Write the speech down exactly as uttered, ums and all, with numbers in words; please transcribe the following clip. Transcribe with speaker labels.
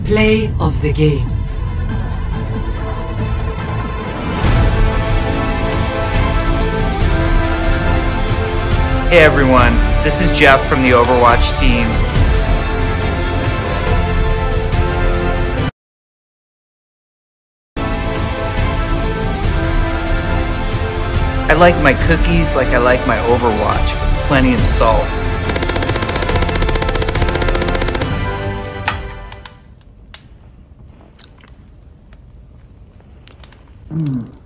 Speaker 1: Play of the game.
Speaker 2: Hey everyone, this is Jeff from the Overwatch team. I like my cookies like I like my Overwatch, with plenty of salt.
Speaker 1: Mm.